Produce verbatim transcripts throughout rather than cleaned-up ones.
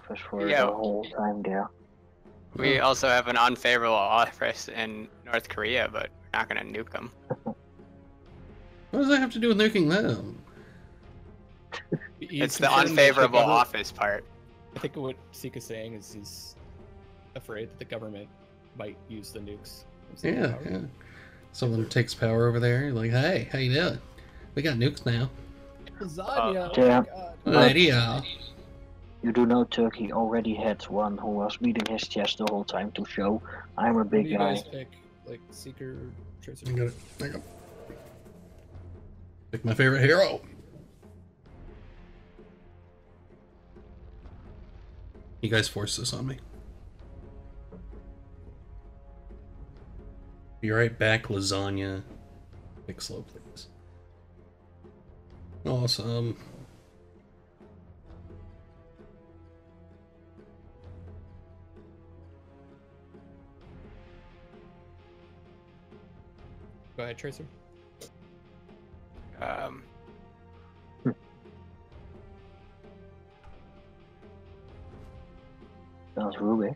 office for Yeah. the whole time there. We also have an unfavorable office in North Korea, but we're not gonna nuke them. What does that have to do with nuking them? It's the unfavorable the office part. I think what Seeka's saying is he's afraid that the government might use the nukes. Yeah, yeah. Someone takes power over there. You're like, hey, how you doing? We got nukes now. Lasagna. Yeah. Oh Lady, uh, You do know Turkey already had one who was beating his chest the whole time to show I'm a big do you guy. guys pick? Like Seeker, Tracer? I got it. I got it. Pick my favorite hero. You guys forced this on me. Be right back, lasagna. Pick slow, please. Awesome. Go ahead, Tracer. Um, That was Rubik.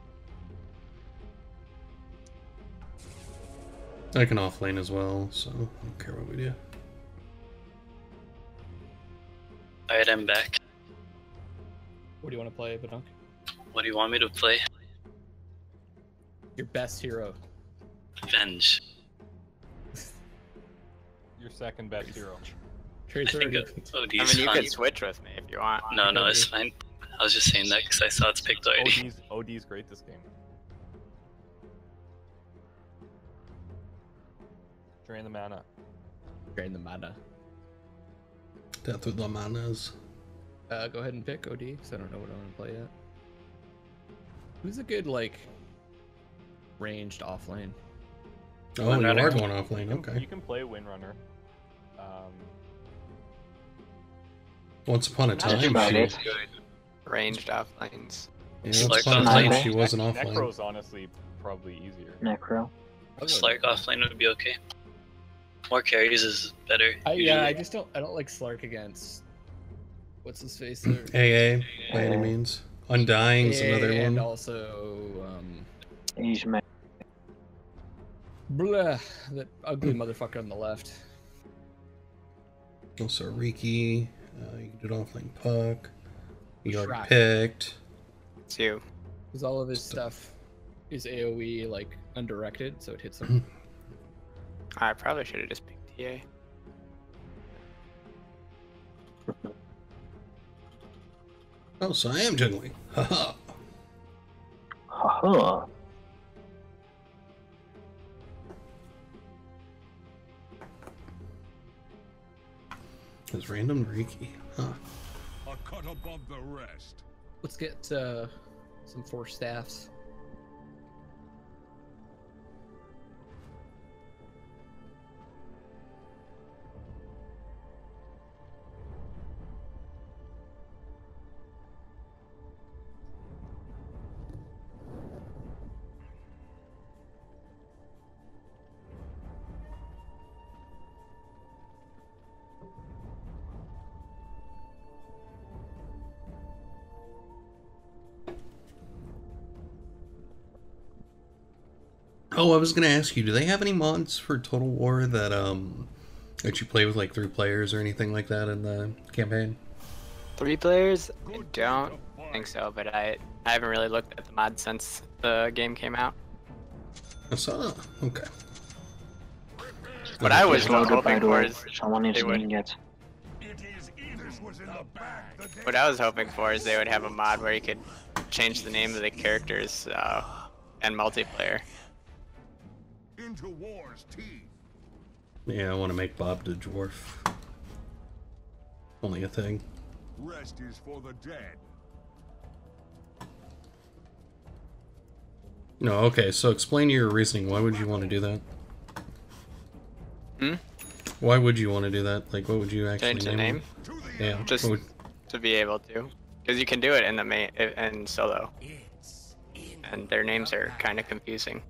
I can offlane as well, so I don't care what we do. Alright, I'm back. What do you want to play, Badunk? What do you want me to play? Your best hero. Venge. Your second best hero. Tracer. I think or- O D I is mean, you fine. can switch with me if you want. No, no, it's fine. I was just saying that because I saw it's picked already. OD's, OD's great this game. Drain the mana. Drain the mana. Death with the manas. Uh, go ahead and pick O D, because I don't know what I want to play yet. Who's a good, like, ranged offlane? Oh, you Windrunner. are going offlane, You can, okay. you can play Windrunner. Um, Once upon a That's time, about she... it. Ranged offlanes. Yeah, once Like upon a offlane. time, she was an Ne- offlane. Necro's honestly probably easier. Necro. Slark offlane would be okay. More carries is better. I, usually. yeah, I just don't. I don't like Slark against. What's his face there? A A, by any Uh, means. Undying's another and one. also, um, He's mad. blah, that ugly motherfucker on the left. Also Riki. Uh, you can do it offlane Puck. You already Shrek. picked. It's you. Because all of his stuff is AoE like undirected, so it hits him. I probably should have just picked T A. Oh, so I am juggling. Haha. Haha. It's random Riki. Huh. A cut above the rest. Let's get uh, some four staffs. Oh, I was gonna ask you, do they have any mods for Total War that um that you play with like three players or anything like that in the campaign? Three players? I don't think so, but I I haven't really looked at the mod since the game came out. I saw. Okay. What I was Loaded, by hoping the for way. is Someone is they would- doing it. It is this was in the bag. The day what I was hoping for is they would have a mod where you could change the name of the characters uh, and multiplayer. into war's teeth. Yeah, I want to make Bob the dwarf. Only a thing. Rest is for the dead. No, okay. So explain your reasoning. Why would you want to do that? Hmm? Why would you want to do that? Like, what would you actually Change the name? name To the them? Yeah. Just- what would- to be able to, because you can do it in the main in solo, and their names are kind of confusing.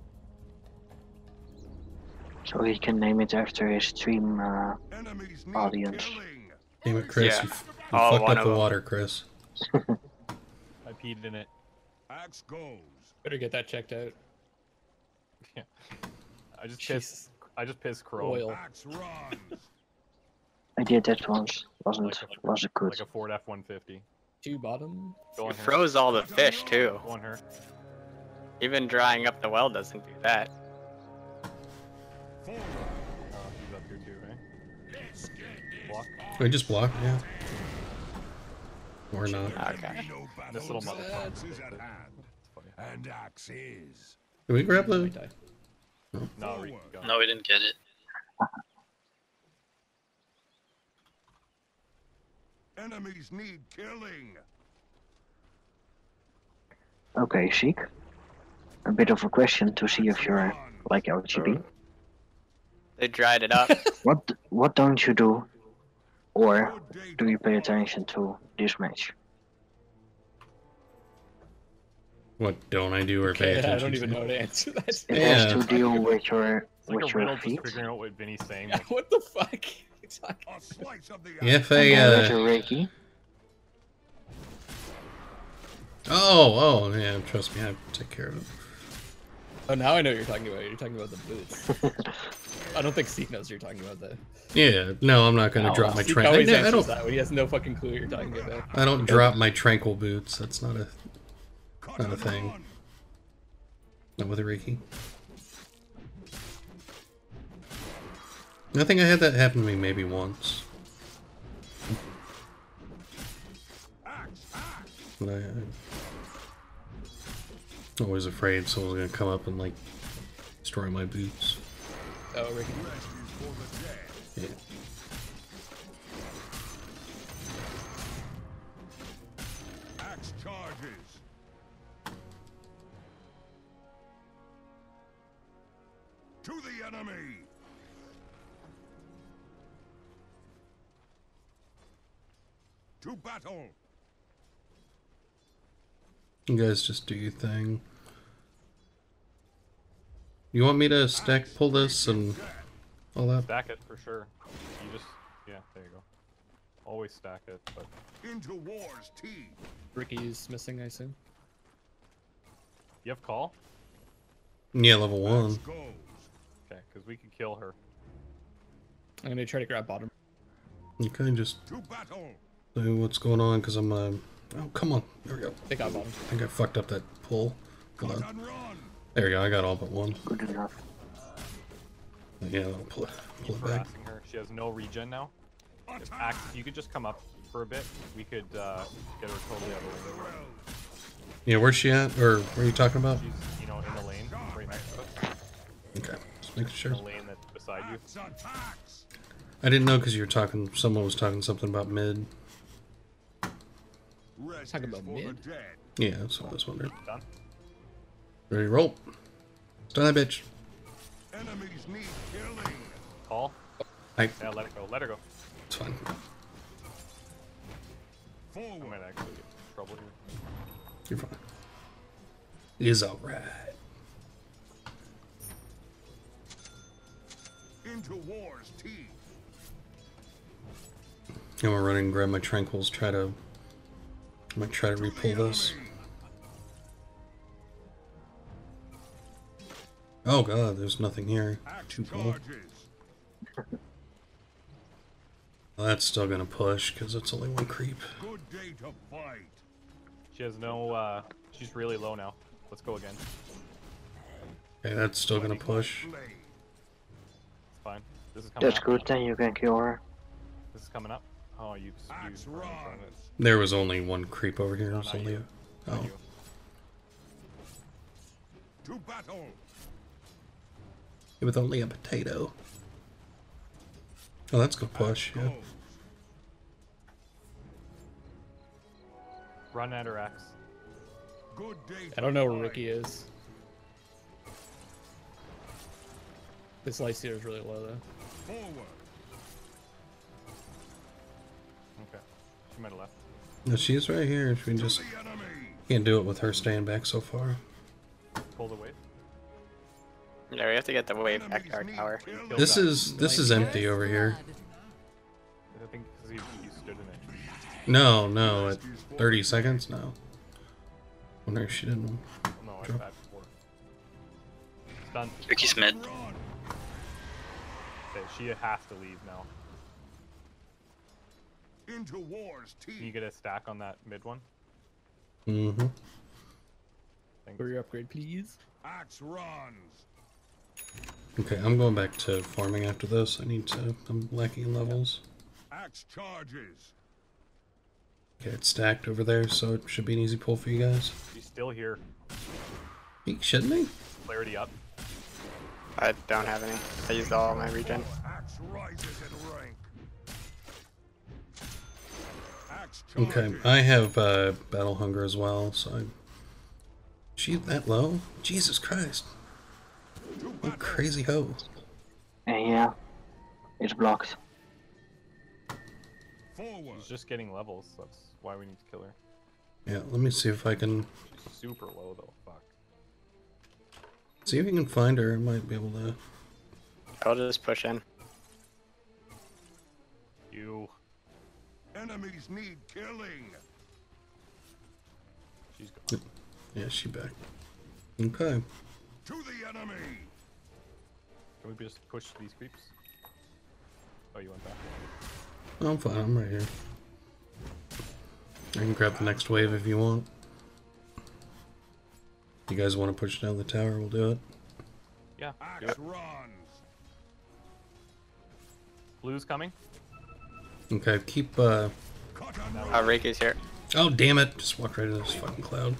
So he can name it after his stream uh, enemies need audience. killing. Damn it, Chris! Yeah. You, f- you Oh, fucked one up of the them. water, Chris. I peed in it. Axe goes. Better get that checked out. Yeah. I just Jesus. pissed. I just pissed Crow. Oil. Axe runs. I did that once. Wasn't Like a- was it good? Like a Ford F one fifty. Two bottom. Go You on her. froze all the fish too. Go on her. Even drying up the well doesn't do that. Forward. Uh, he's up here too, right? Block. I just block, yeah. Or not. Okay. No battle This little of motherfucker. fox is at hand. And axe is. Can we grab I the... might die. No, Ricky, go. No, we didn't get it. Enemies need killing. Okay, Seek. A bit of a question to see if you're like L G B. They dried it up. What what don't you do, or do you pay attention to this match? What don't I do or pay Yeah, attention I don't even to? know how to answer that. It Yeah. has to deal with your It's like with a your riddle feet. just figuring out what Vinny's saying. Yeah, Like, what the fuck? It's like- A slice of the If And a, then with uh... your Reiki. Oh, oh, yeah, trust me, I take care of it. Oh, now I know what you're talking about. You're talking about the boots. I don't think Seek knows you're talking about that. Yeah, no, I'm not gonna Oh, drop my Seek tranquil. always I, answers don't. that when he has no fucking clue what you're talking about. I don't drop my tranquil boots. That's not a Cut not a and thing. run. Not with a Reiki. I think I had that happen to me maybe once. Axe, axe. But I, I'm always afraid someone's gonna come up and like destroy my boots. Oh, Ricky. Rest is for the dead. Yeah. Axe charges. To the enemy. To battle. You guys just do your thing. You want me to stack pull this and all that? stack it for sure. You just, yeah, there you go. Always stack it, but Into war's teeth. Ricky's missing, I assume. you have call? Yeah, level one. Axe goes. Okay, because we could kill her. I'm gonna try to grab bottom. Okay, just To battle. see what's going on because I'm. Uh... Oh, come on. There we go. They got bottom. I think I fucked up that pull. Hold Cut on. and run. There we go. I got all but one. Good enough. Yeah, I'll pull it, pull Keep it back. harassing her. She has no regen now. If Attack. Axe, if you could just come up for a bit, we could uh, get her totally out of the way. Yeah, where's she at? Or where are you talking about? She's, you know, in the lane, right next to us. Okay, just making In sure. the lane that's beside you. Axe attacks. I didn't know because you were talking. Someone was talking something about mid. Rest Talk is about for mid? the dead. Yeah, that's what I was wondering. Done? Ready to roll? Stun that bitch. Enemies need killing. Call? I. Yeah, let it go. Let her go. It's fine. I Forward. might actually get in trouble here. You're fine. It is alright. Into war's teeth. I'm gonna run and grab my tranquils. Try to. I might try to To the repull this. enemy. Oh god, there's nothing here. Axe Two pull. charges. Well, that's still gonna push because it's only one creep. Good day to fight. She has no, uh, she's really low now. Let's go again. Okay, that's still gonna push. Blade. It's fine. This is coming That's up. good, then you can kill her. This is coming up. Oh, you, you Axe were in front of runs. it. There was only one creep over here. No, It's not only you. a... Not Oh. you. To battle. With only a potato. Oh, that's good push, yeah. Goes. Run at her axe. Good day to I don't know where fight. Ricky is. This Lycia is really low though. Forward. Okay. She might have left. No, she's right here. She To just the enemy. can't do it with her staying back so far. Pull the wave. Yeah, we have to get the wave back to our Enemies need tower. killing. Kill This that. is this is empty over here. I think because you, you stood in it. No, no, at thirty seconds, no. Oh, no, she didn't. Oh, no, I Drop. died before. Stun. Ricky's mid. Okay, she has to leave now. Into war's Can you teeth. get a stack on that mid one? Mm-hmm. Thanks. For your upgrade, please. Axe runs. Okay, I'm going back to farming after this. I need to... I'm lacking in levels. Axe charges. Okay, it's stacked over there, so it should be an easy pull for you guys. She's still here. You shouldn't be? Clarity up. I don't have any. I used all my regen. Axe rises in rank. Axe Okay, charges. I have uh, battle hunger as well, so I... She that low? Jesus Christ. To What battle. crazy hoe. And yeah, it's blocked. Forward. She's just getting levels. That's why we need to kill her. Yeah, let me see if I can... She's super low though. Fuck. See if you can find her. I might be able to... I'll just push in. You. Enemies need killing. She's gone. Yeah, she back. Okay. To the enemy. Can we just push these creeps? Oh, you went back. Oh, I'm fine. I'm right here. I can grab the next wave if you want. You guys want to push down the tower? We'll do it. Yeah. do Axe it. runs. Blue's coming. Okay, keep, uh... Cut and Uh, run. Reiki's here. Oh, damn it! Just walked right into this fucking cloud.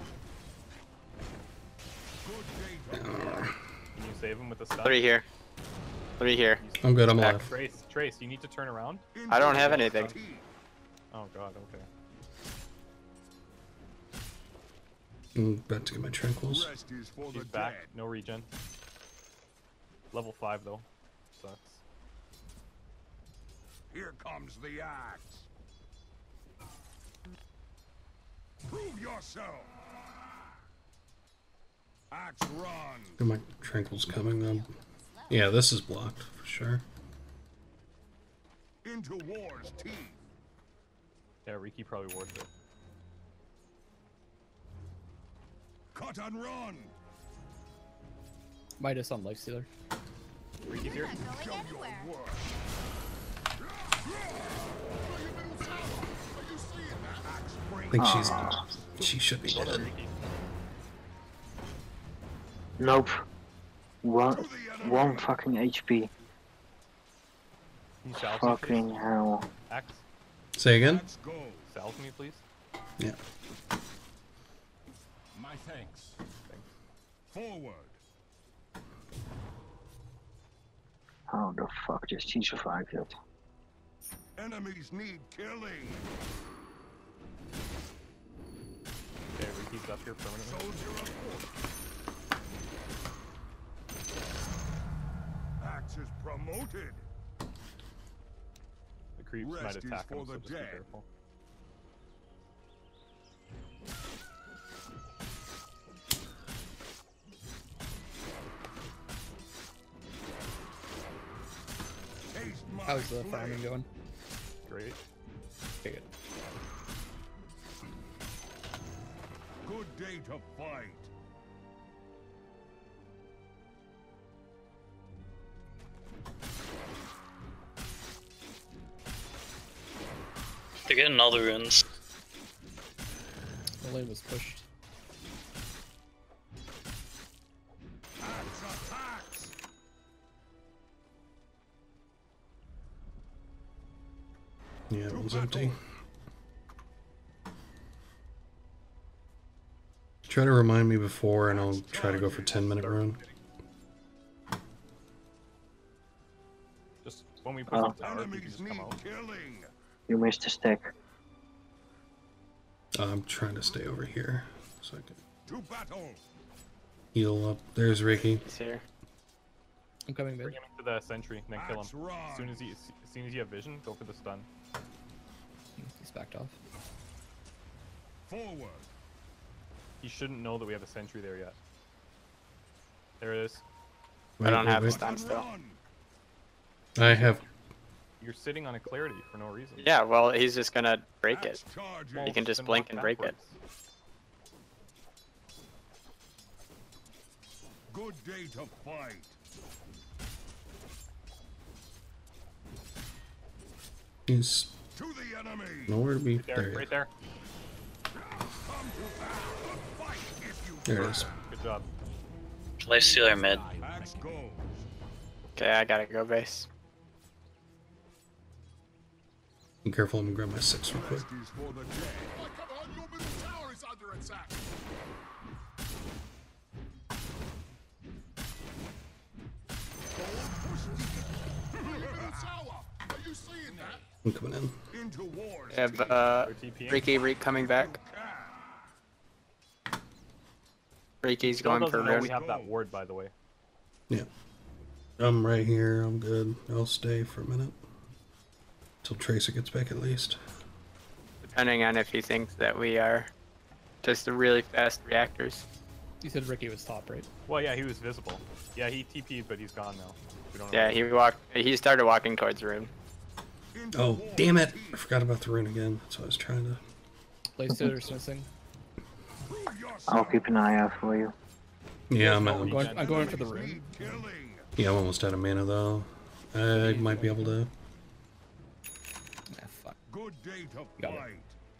Good day to Can you save him with the stun? Three here. Three here. I'm good, I'm Back. alive. Trace, Trace, you need to turn around. I don't have Into anything. war's teeth. Oh god, okay. I'm about to get my tranquils. Rest is for She's the back. dead. No regen. Level five though. Sucks. Here comes the axe. Prove yourself. Axe runs. Got my tranquils coming. Um, yeah, this is blocked for sure. Into war's teeth. Yeah, Riki probably worth it. Cut and run. Midas on Lifestealer. Riki's here. Show your worth. I think she's... Aw. She should be Well done, dead. Riki. Nope. One, To the enemy. one fucking H P. Can you salve me, Fucking hell. please? Axe, Say again? Let's go. salve me, please. Yeah. My thanks. Thanks. Forward. How the fuck did she survive that? Enemies need killing. Okay, Riki's up here permanently. Soldier of force. Axe is promoted. The creeps Rest might is attack for him, so the just be dead. careful. Taste my How's the flame. farming going? Great. Okay, good. Good day to fight. They're getting all the runes. The lane was pushed. Axe attacks. Yeah, it was empty. Try to remind me before and I'll try to go for ten minute run. Just when we push Oh. the tower, if you can Enemies just need come out. killing. You missed a stack. I'm trying to stay over here so I can To battle. heal up. There's Ricky. He's here. I'm coming Bring mid. him into the sentry, and then kill Axe him. run. As soon as you, as soon as you have vision, go for the stun. He's backed off. Forward. He shouldn't know that we have a sentry there yet. There it is. I don't Wait, have wait, a wait. stun And still. run. I have. You're sitting on a clarity for no reason. Yeah, well, he's just gonna break Axe it. charges. You can just Then blink walk and break it. backwards. Good day to fight. He's To the enemy. nowhere to be. Right there, There, right there. Come to battle. Fight if you there it is. Good job. Lifestealer mid. Axe goes. Okay, I gotta go base. Be careful, I'm gonna grab my six real quick. Rest is for the dead. Come on, your middle tower is under attack. Are you seeing that? I'm coming in. Into war. We have uh, They're TPing. Freaky Reek coming back. Freaky's Still going for doesn't know we Rune. have that ward, by the way. Yeah. I'm right here. I'm good. I'll stay for a minute. Till Tracer gets back at least. Depending on if he thinks that we are just really fast reactors. You said Ricky was top, right? Well, yeah, he was visible. Yeah, he T P'd, but he's gone now. We don't know. Yeah, he walked. He started walking towards Rune. Oh, damn it! I forgot about the rune again. That's what I was trying to... Playstealer's missing. I'll keep an eye out for you. Yeah, I'm, I'm I'm, going, I'm going for the room. yeah, I'm almost out of mana though. I might be able to... Ah, fuck. Good day to Got it. fight.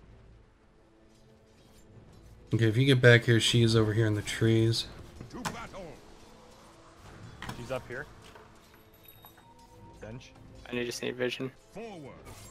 Okay, if you get back here, she's over here in the trees. To battle. She's up here. Bench. I just need vision. Forward.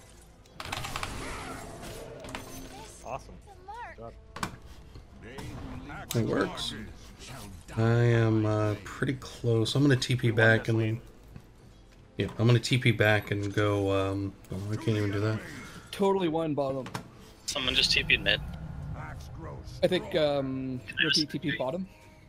Awesome. Good job. It works. I am uh, pretty close. I'm gonna T P back and then... Yeah, I'm gonna T P back and go, um... Oh, I can't even do that. Totally one bottom. Someone just T P'd mid. Axe grows. I think um, Ricky T P bottom.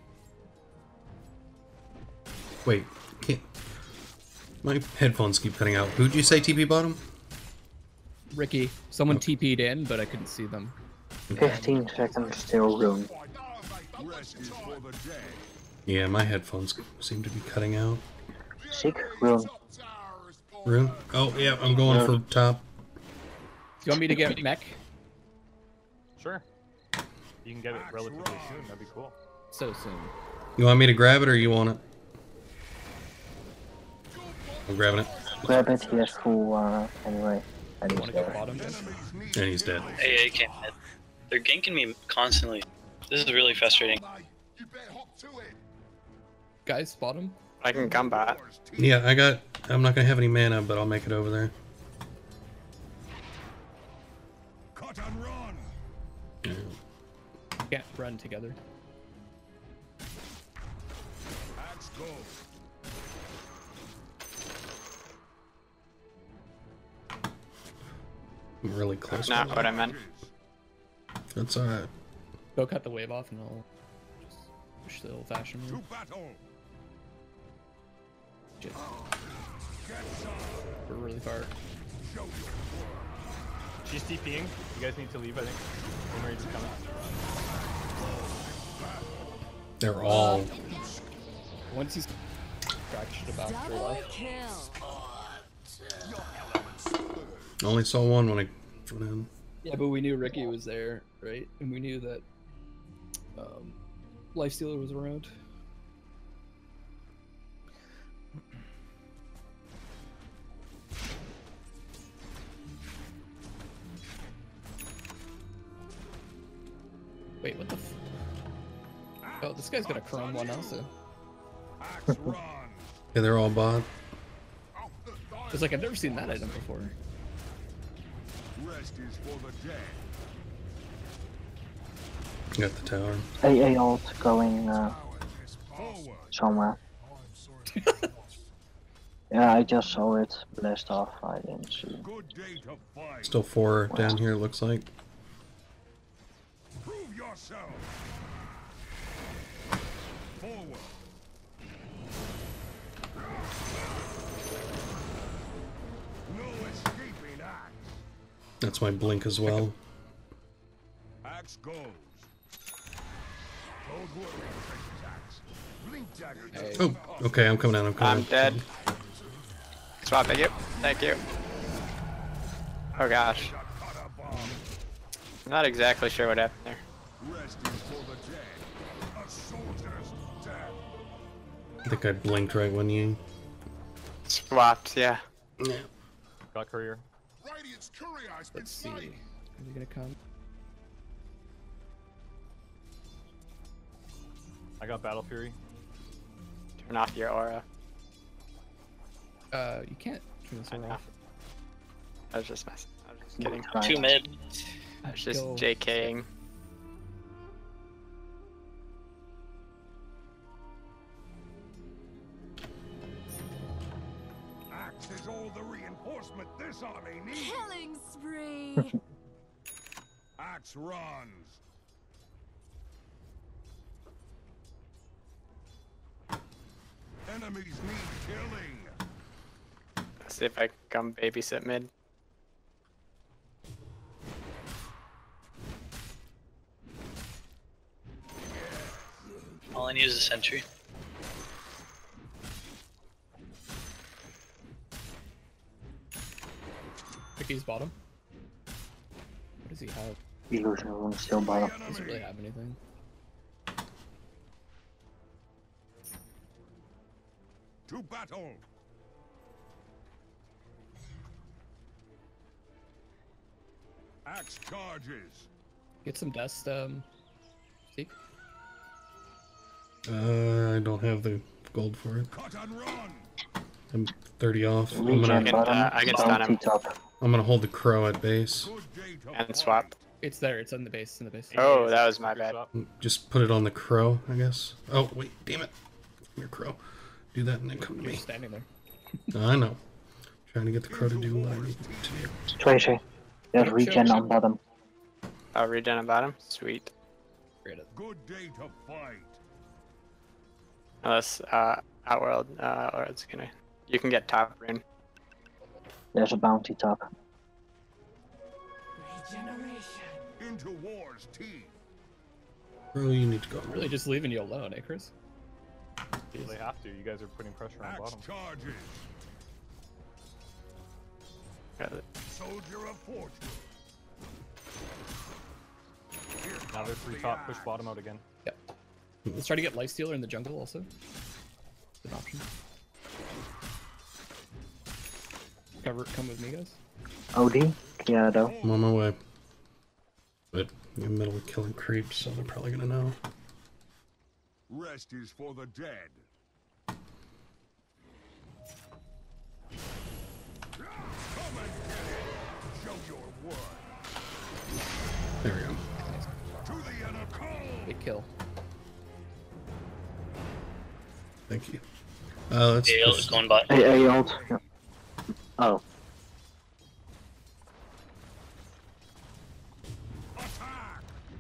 Wait, can't... My headphones keep cutting out. Who'd you say T P bottom? Ricky. Someone T P'd in, but I couldn't see them. fifteen seconds till Rune. Rest is for the dead. Yeah, my headphones seem to be cutting out. Seek Rune. Rune? Oh, yeah, I'm going for top. Do you want me to get mech? Sure. You can get it relatively soon. That'd be cool. So soon. You want me to grab it or you want it? I'm grabbing it. Grab it, he has full uh, anyway. And You he's want to get there. bottom? And he's dead. A A came mid. They're ganking me constantly. This is really frustrating. You better hop to it. Guys, bottom. I can combat. Yeah, I got... I'm not gonna have any mana, but I'll make it over there. Cut and run. Yeah. Can't run together. Axe goes. I'm really close. Not what I meant. That's alright. Go cut the wave off and I'll just push the old fashioned To move. battle. Shit. Get some. We're really far. Show your She's TPing. You guys need to leave, I think. When Rage's coming. They're all... Once he's fraction about for Double life. kill. I only saw one when I went in. Yeah, but we knew Ricky was there, right? And we knew that um, Lifestealer was around. Wait, what the f- Oh, this guy's got a chrome one also. axe run. Yeah, they're all bot. It's like I've never seen that item before. Rest is for the dead. Got the tower. A A ult going uh, Forward. somewhere. Yeah, I just saw it blast off. I didn't see. Good day to fight. Still four down here, it looks like. Prove yourself. Forward. No escaping axe. That's my blink as well. Axe goes. Don't worry, precious axe. Blink dagger. Hey. Oh, okay, I'm coming out, I'm coming I'm out. dead. Swap, thank you. Thank you. Oh gosh. Not exactly sure what happened there. Rest is for the dead. A soldier's death. I think I blinked right when you... Swapped, yeah. Yeah. Got courier. Radiant's courier has been Let's see. slain. Is he gonna come? I got Battle Fury. Turn off your aura. Uh, you can't turn this I aura know. off. I was just messing. I was just kidding. Two mid. I was just Go. JKing. Axe is all the reinforcement this army needs. Killing spree. Axe runs. Enemies need killing. Let's see if I can come babysit mid. All I need is a sentry. Ricky's bottom. What does he have? Illusion room still bottom. He doesn't really have anything. To battle. Axe charges. Get some dust, um, Seek. Uh, I don't have the gold for it. Cut and run. I'm thirty off. I'm Regen gonna, can, bottom, uh, I can stun bounty him. top. I'm gonna hold the crow at base. Good day to And fight. swap. It's there. It's in the base. In the base. Oh, that was my bad. Shot. Just put it on the crow, I guess. Oh, wait, damn it. Come here, crow. Do that and then come to You're me. just standing there. I know. Trying to get the crow to do what I need to do. Tracer. There's Show- regen show- on bottom. Oh, regen on bottom? Sweet. Great. Good day to fight. Unless, uh, Outworld, uh, or it's gonna... You can get top rune. There's a bounty top. Into war's teeth. Crow, you need to go. Really just leaving you alone, eh, Chris? Well, they have to. You guys are putting pressure on Axe bottom. charges. Got it. Soldier of fortune. Here Now they're comes three the top. Push axe. bottom out again. Yep. Let's try to get Lifestealer in the jungle also. It's an option. Cover, come with me, guys. O D? Yeah, though. I'm on my way. But you're in the middle of killing creeps, so they're probably gonna know. Rest is for the dead. Come and get it. Show your worth. There we go. To the inner cold. Big kill. Thank you. Uh, let's Gale push- is going by. A A ult. Yeah. Oh. Attack.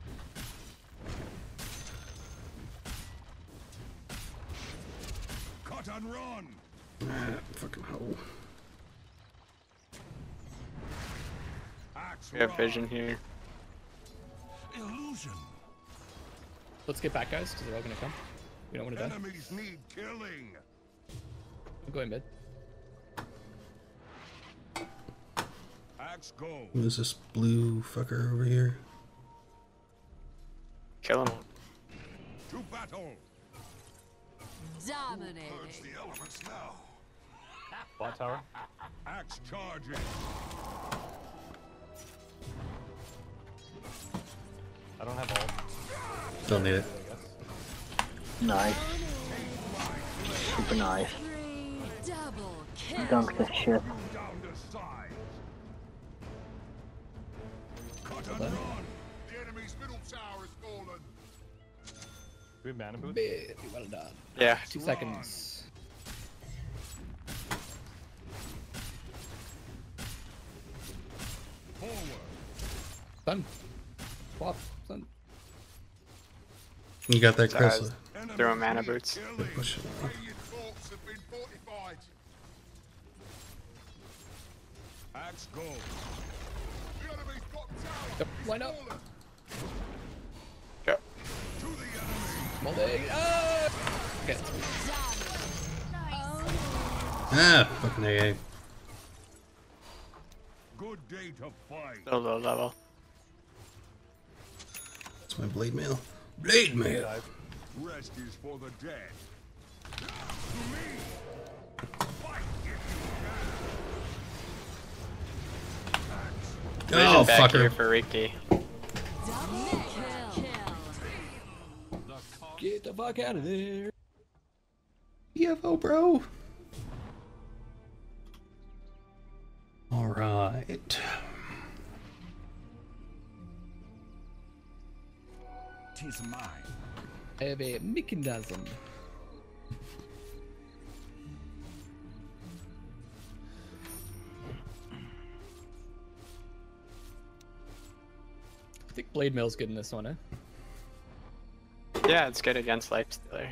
Cut and run. Ah, fucking hole. Axe We have run. vision here. Illusion. Let's get back, guys, because they're all gonna come. We don't want to die. Enemies need killing. I'm going mid. Axe go. Who's this blue fucker over here? Kill him. To battle. Dominating. Purge the elements now. Bot tower. Axe charges. I don't have all. Don't need it. I guess. Nice. Super nice. Three. Double kill. Dunk this shit. You down to size. Cut and Well run. done. The enemy's middle tower has fallen. Do we have mana boots? Big. Well done. Yeah. Two seconds. Forward. Stun. Swap. Stun. You got that, Sorry, I Chris? was- Enemies Throw mana need boots. killing. Push it. Radiant forts have been fortified. Axe go. The enemy's got tower. Yep, line up. Fallen. Yep. To the enemy. Small day. Ah! Okay. Ah, fucking A A. Good day to fight. Still low level. That's my blade mail. Blade mail. Dive. Rest is for the dead. Oh, Vision back here fucker. for Ricky. Double kill. Get the fuck out of there. E F O, bro. All right. Tis mine. I have a mechanism. I think Blade Mail's good in this one, eh? Yeah, it's good against Lifestealer.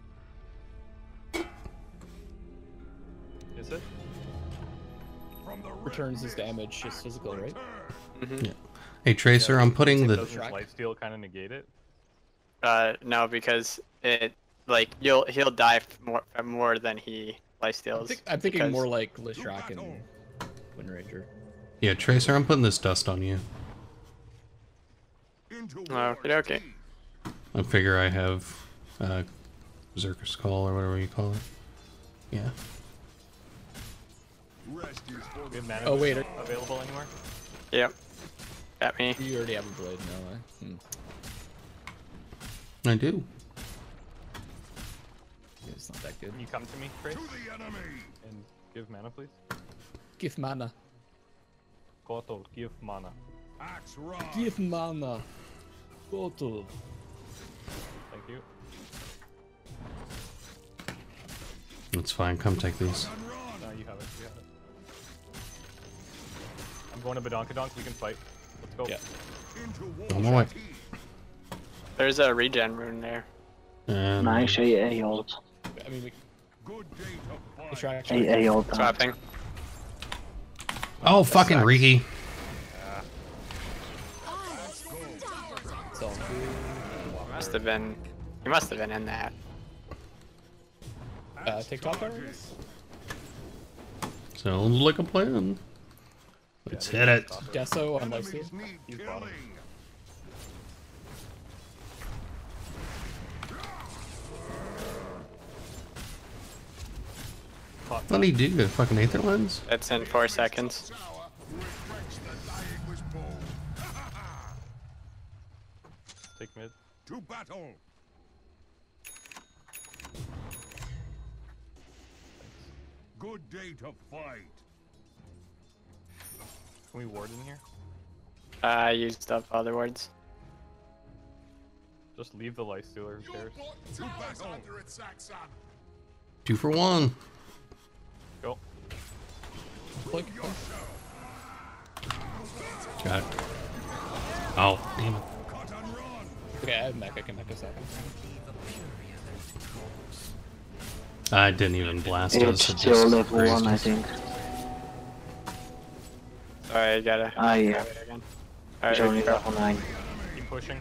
Is it? From the Returns his damage, his physical, right? Mm-hmm. Yeah. Hey, Tracer, I'm putting the... Doesn't lifesteal kind of negate it? Uh, no, because it like you'll he'll die f- more f- more than he I lifesteals. think, I'm thinking because- more like Lishrak and Wind Ranger. Yeah, Tracer, I'm putting this dust on you. Okay, okay. I figure I have uh, Berserker's Call or whatever you call it. Yeah. We have mana Oh, wait, are- available anywhere? Yep. Got me. You already have a blade now, eh? Hmm. I do. Yeah, it's not that good. Can you come to me, Trace? And give mana, please? Give mana. Koto, give mana. Give mana. Koto. Thank you. It's fine. Come take these. No, you have it. You have it. I'm going to Badonkadonk. We can fight. Let's go. Yeah. On my way. There's a regen rune there. And Nice A A ult. I mean, we... Lishrak A A ult. Swapping. Oh, fucking sucks. Riki. It's all good. Must have been. He must have been in that. Uh, take top power? Sounds like a plan. Let's hit it. Deso on lifesteal. He's bottom. What did he do? The fucking Aether Lens? It's in four seconds. Take mid. To battle. Good day to fight. Can we ward in here? I used up other words. Just leave the lifestealer. Who cares? To battle. Two for one. Go. Blink. Got it. Oh, damn it. Okay, I have mech. I can mech a second. I didn't even blast It's us. It still just level grazed one, I us. think. Sorry, I gotta. Ah, yeah. grab it again. He's Alright, only go. level nine. Keep pushing.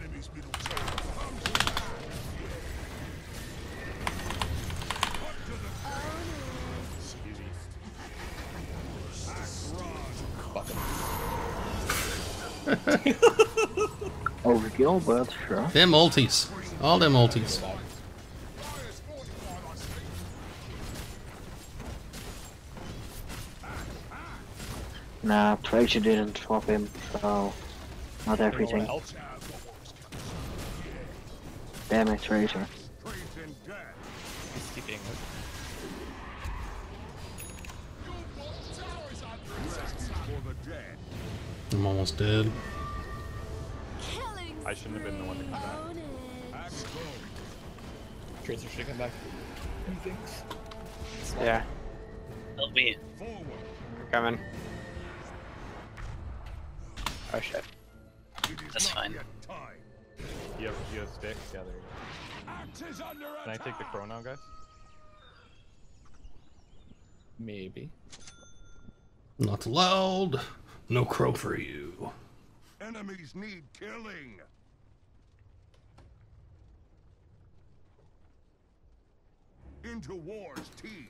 Overkill, but sure. Them ultis. All them ultis. Nah, Tracer didn't swap him, so not everything. Damn it, Tracer. He's keeping it. I'm almost dead. Killing I shouldn't have been the one to come back. spree. Tracer should come back. He thinks. Yeah, Help me. we're coming. Oh shit. That's fine. You have, you have sticks? Yeah, there you go. Can I take the crow now, guys? Maybe. Not allowed. No crow for you. Enemies need killing. Into war's teeth.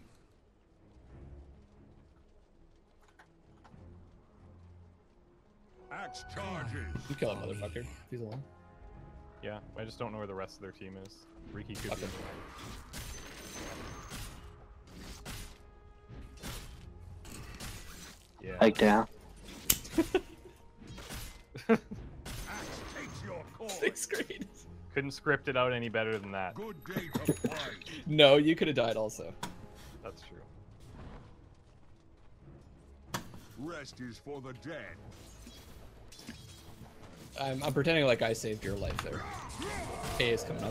Axe charges. You kill that motherfucker. if He's alone. Yeah, I just don't know where the rest of their team is. Riki could be. Okay. Like that. Axe takes your course. Sixth grade. Couldn't script it out any better than that. Good day to fight. No, you could have died also. That's true. Rest is for the dead. I'm, I'm pretending like I saved your life there. A is coming up.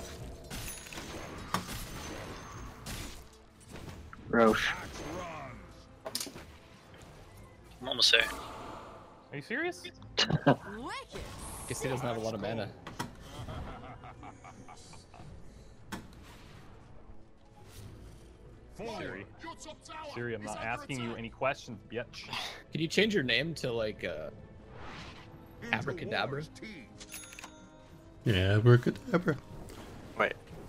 Roche. Axe runs. I'm almost there. Are you serious? Wicked. Guess he doesn't have a lot of mana. Siri. Siri, I'm not asking you any questions, bitch. Can you change your name to like uh Abracadabra? Yeah, abracadabra. Wait.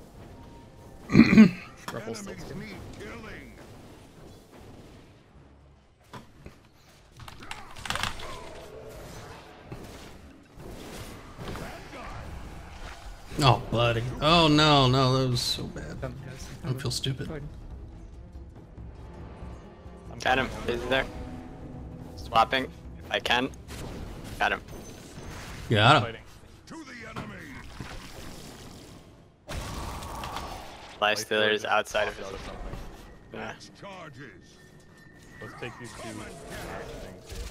Rumpelstiltskin. Enemies need killing. Oh, buddy. Oh no, no, that was so bad. Come, guys. I feel stupid. I'm Got him. Is he there? Swapping, if I can. Got him. Got him. fighting. To the enemy. Life Stealer is outside of his. Out of something. Yeah. Axe charges. Let's take these two axe things here.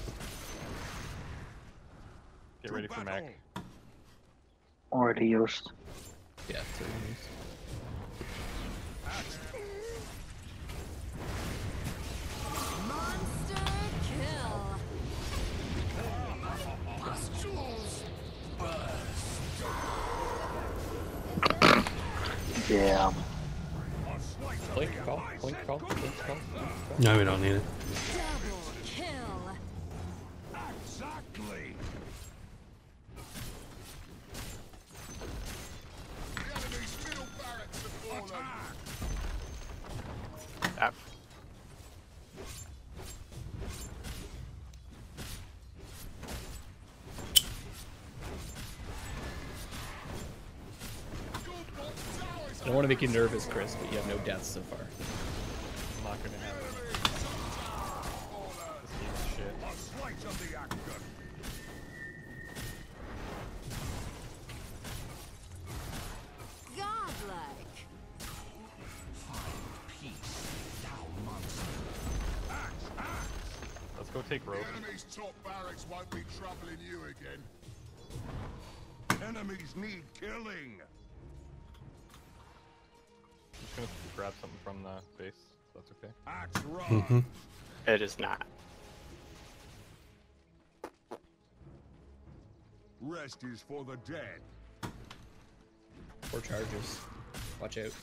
Get ready for mech. Already used. Yeah, two enemies. Monster kill. Yeah. Blink call, blink call, blink call. No, we don't need it. Double kill. Exactly. The enemy's middle barracks have fallen. Yep. I don't want to make you nervous, Chris, but you have no deaths so far. I'm not gonna have it. This game is shit. A slice of the action. Godlike. Let's go take rope. Enemy's top barracks won't be troubling you again. Enemies need killing. I'm just gonna grab something from the base. If that's okay. Axe run. Mm-hmm. It is not. Rest is for the dead. Four charges. Watch out.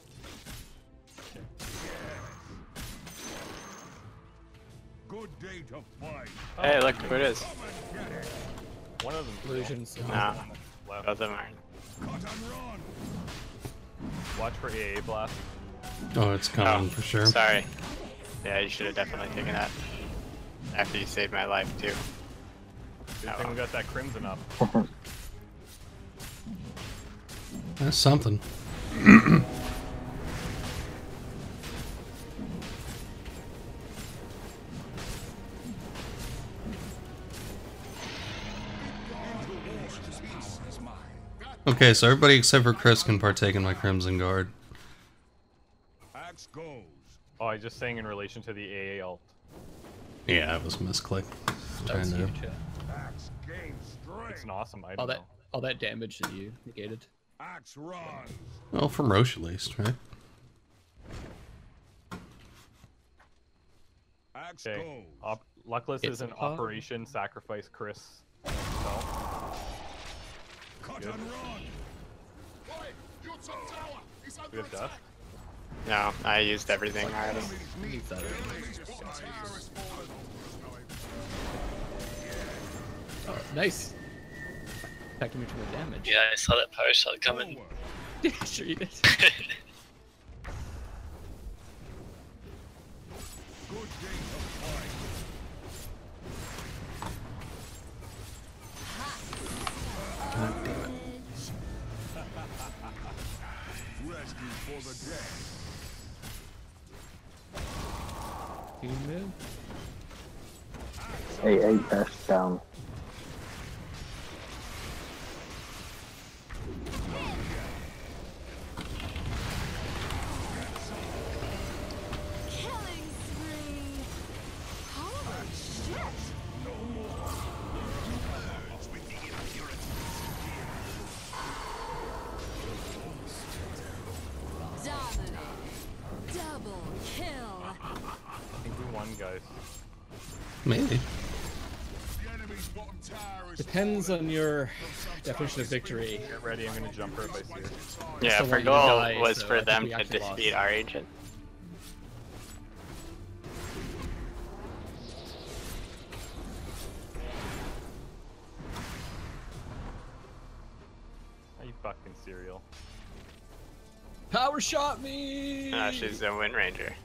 Good day to fight. Hey, look who it is. One of them. Illusions. No, Left. both of them are. Cut and run. Watch for A A blast. Oh, it's coming Oh, for sure. Sorry. Yeah, you should have definitely taken that. After you saved my life, too. Good Oh, thing we got that crimson up. That's something. Okay, so everybody except for Chris can partake in my Crimson Guard. Axe goes. Oh, I just saying in relation to the A A alt. Yeah, it was misclick. That was Trying to- huge, yeah. Axe gains strength. It's an awesome item. All that, though. all that damage that you negated. Axe runs. Well, from Roche at least, right? Axe Okay. goes. Op Luckless It's is an a pub. Operation Sacrifice Chris. No. Cut Good. and run. Oi, your top tower is We under have attack. death. No, I used everything already. Enemies need That is- Enemy's top tower is fallen. Oh, nice. Affecting me to the damage. Yeah, I saw that power shot coming. Forward. Yeah, sure you did. Good day to fight. God damn it. Rest is for the dead. You can move. Axe A A dash down. Killing spree. Holy shit. Dominating. Double kill. I think we won, guys. Maybe. Depends on your definition of victory. Get ready, I'm gonna jump her if I see her. Yeah, still for want you to goal die, was so I for think them we to actually defeat lost. our agent. Are you fucking cereal? Power shot me! No, she's a Wind Ranger.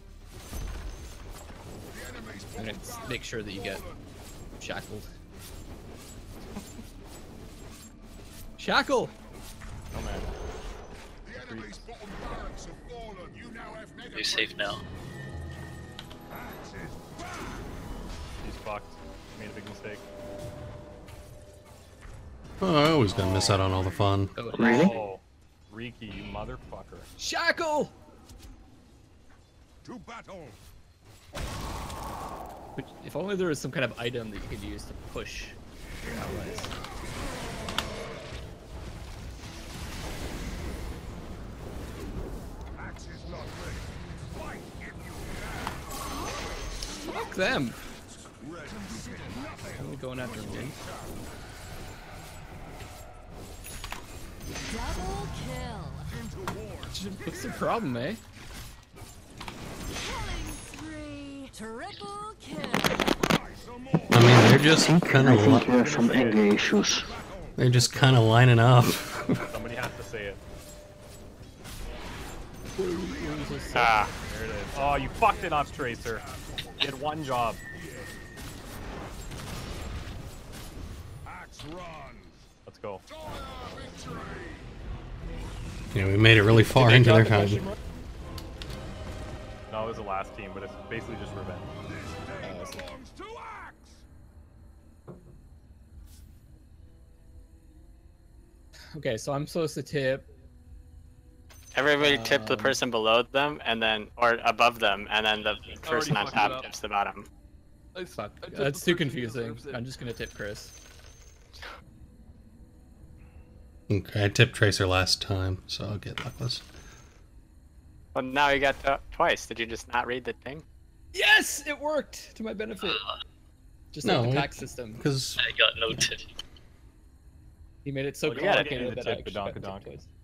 I'm gonna make sure that you get shackled. Shackle! Oh man. You're safe now. He's fucked. Made a big mistake. Oh, I always gonna miss out on all the fun. Oh, Really? Oh, Riki, you motherfucker. Shackle! To battle. But if only there was some kind of item that you could use to push your allies. Axe is not ready. Fight if you Fuck them! Only going after me. Double kill. What's the problem, eh? Killing spree. Triple kill. I mean, they're just kind I of think li you have some anger issues. they're just kind of lining up. Somebody has to say it. Ah, There it is. Oh, you fucked it up, Tracer. You had one job. axe run. Let's go. Dire victory. Yeah, we made it really far into their time. No, it was the last team, but it's basically just revenge. This day belongs to axe. Okay, so I'm supposed to tip. everybody tip the Um, person below them, and then or above them, and then the person on fucked it top up. tips the bottom. Fuck, that's too confusing. I'm just gonna tip Chris. Okay, I tipped Tracer last time, so I'll get luckless. Well, now you got uh, twice. Did you just not read the thing? Yes, it worked to my benefit. Just No, like the tax system. Because I got no tip. He made it so Well, you gotta complicated do the that I tip, actually got badonka tipped donk. twice.